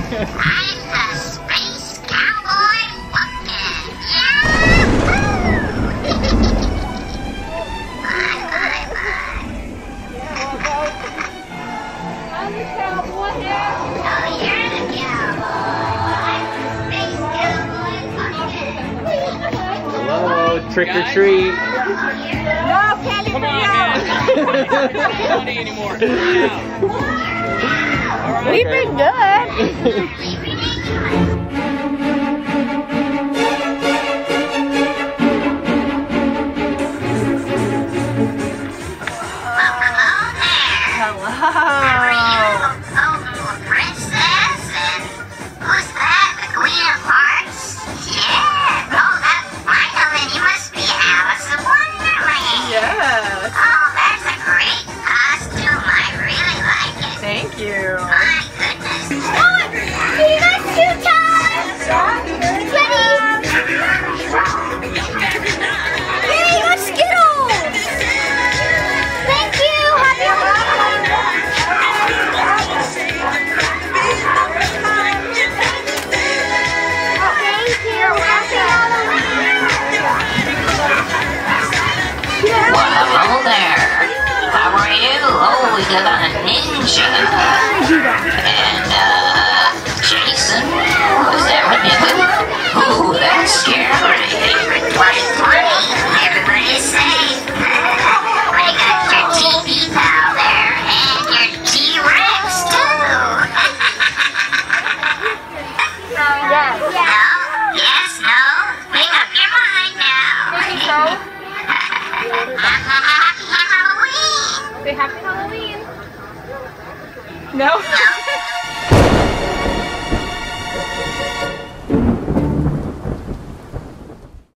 I'm the space cowboy pumpkin. Bye, bye, bye. I'm the cowboy here. Oh, you're the cowboy. I'm the space cowboy pumpkin. Hello, trick or treat. No candy for you. Not funny anymore. Yeah. We've been good. Hello. Princess, and who's that? The Queen of Hearts? Yeah. Oh, that's finally. You must be Alice in Wonderland. Yes. Oh, that's a great costume. I really like it. Thank you. My goodness. You got two times. Kitty. Kitty, you got Skittles. Thank you. Happy Halloween. Thank you. Happy Halloween. Well, hello there. How are you? Oh, we got a ninja. And, Jason? Was that with you? Ooh, that's scary. 2020. Everybody's safe. We got your TV pal there and your T-Rex too. No? Yes, no? Make up your mind now. Happy Halloween. Say happy Halloween. No. No.